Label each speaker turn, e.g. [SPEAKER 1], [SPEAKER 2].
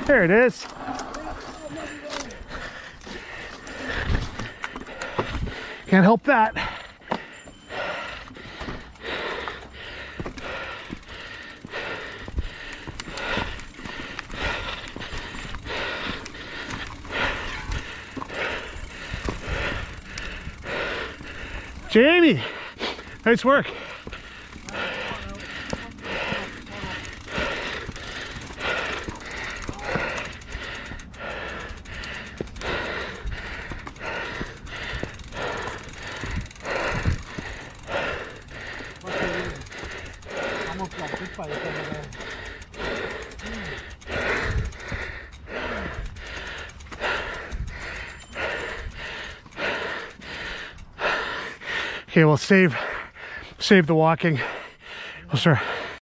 [SPEAKER 1] There it is. Can't help that. Jamie, nice work. Okay, we'll save the walking. We'll start